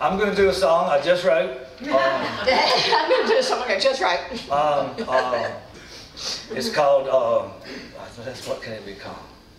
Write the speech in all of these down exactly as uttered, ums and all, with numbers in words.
I'm going to do a song I just wrote. Um, I'm going to do a song I just wrote. um, uh, it's called, um, what can it be called?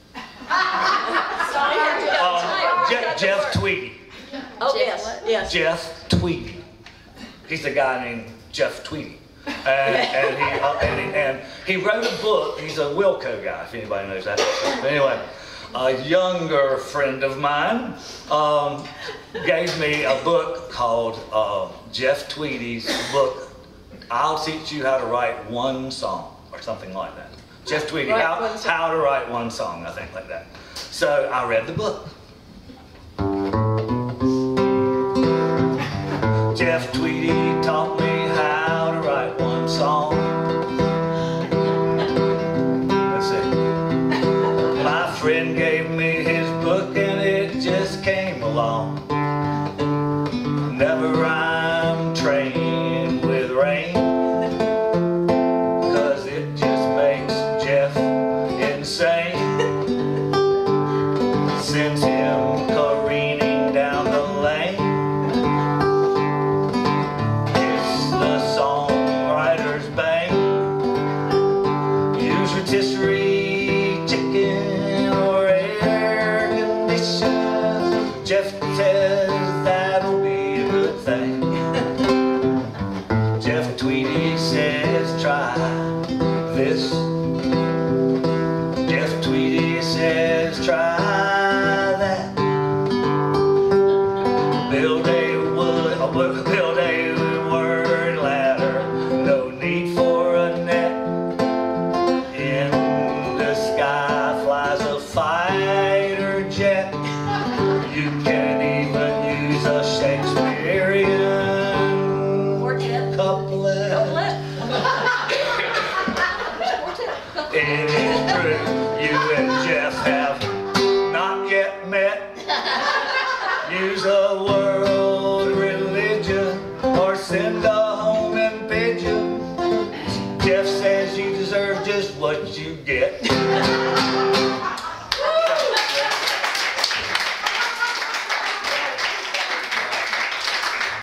um, Je Jeff Tweedy. Oh, yes, yes. Jeff Tweedy. He's a guy named Jeff Tweedy. And, and, he, uh, and, he, and he wrote a book. He's a Wilco guy, if anybody knows that. But anyway, a younger friend of mine um, gave me a book called uh, Jeff Tweedy's book, I'll Teach You How to Write One Song, or something like that. Jeff Tweedy, how, how to Write One Song, I think, like that. So I read the book. Jeff Tweedy taught me how to write one song. Let's see. My friend gave me his book and it just came along. Never rhyme train with rain, 'cause it just makes Jeff insane. Sends him careening down the lane. It's the songwriter's bang. Use rotisserie chicken or air conditioning. Jeff says that'll be a good thing. Jeff Tweedy says try this. Jeff Tweedy says try that. Build a wood, a wood, build a word ladder. No need for a net. In the sky flies a fighter jet. You can even use a Shakespearean couplet. It is true, you and Jeff have not yet met. Use a world religion or send a home in pigeon. Jeff says you deserve just what you get.